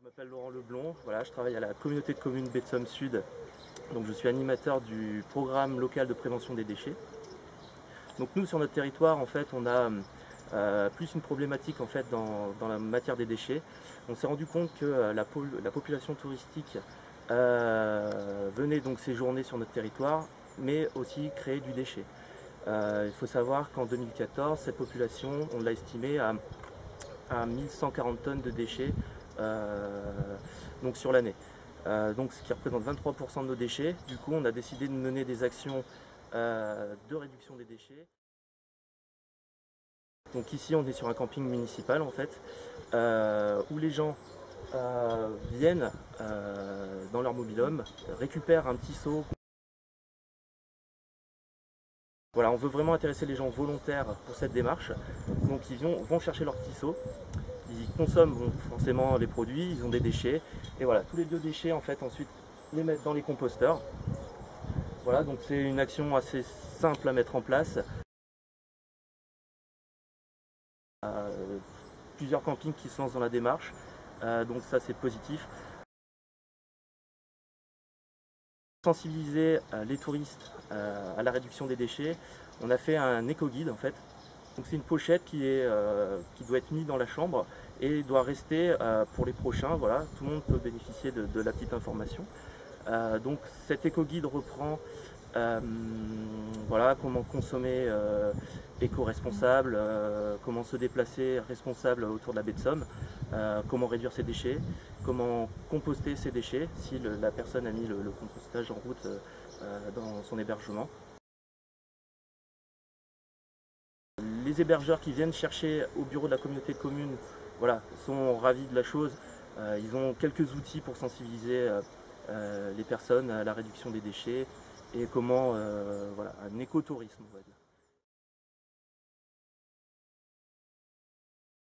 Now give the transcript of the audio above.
m'appelle Laurent Leblond, voilà, je travaille à la communauté de communes Baie de Somme Sud. Donc je suis animateur du programme local de prévention des déchets. Donc nous sur notre territoire en fait on a plus une problématique en fait dans la matière des déchets. On s'est rendu compte que la population touristique venait donc séjourner sur notre territoire, mais aussi créer du déchet. Il faut savoir qu'en 2014, cette population, on l'a estimée à 1140 tonnes de déchets donc sur l'année. Donc ce qui représente 23% de nos déchets. Du coup, on a décidé de mener des actions de réduction des déchets. Donc ici, on est sur un camping municipal en fait, où les gens viennent dans leur mobil-home, récupèrent un petit seau. Voilà, on veut vraiment intéresser les gens volontaires pour cette démarche. Donc ils vont chercher leur petit seau. Ils consomment forcément les produits, ils ont des déchets. Et voilà, tous les biodéchets en fait ensuite les mettent dans les composteurs. Voilà, donc c'est une action assez simple à mettre en place. Plusieurs campings qui se lancent dans la démarche, donc ça c'est positif. Sensibiliser les touristes à la réduction des déchets, on a fait un éco-guide en fait. Donc c'est une pochette qui doit être mise dans la chambre et doit rester pour les prochains. Voilà, tout le monde peut bénéficier de la petite information. Donc cet éco-guide reprend voilà, comment consommer éco-responsable, comment se déplacer responsable autour de la baie de Somme, comment réduire ses déchets, comment composter ses déchets si la personne a mis le compostage en route dans son hébergement. Les hébergeurs qui viennent chercher au bureau de la communauté de communes voilà, sont ravis de la chose. Ils ont quelques outils pour sensibiliser les personnes à la réduction des déchets et comment, voilà, un écotourisme on va dire.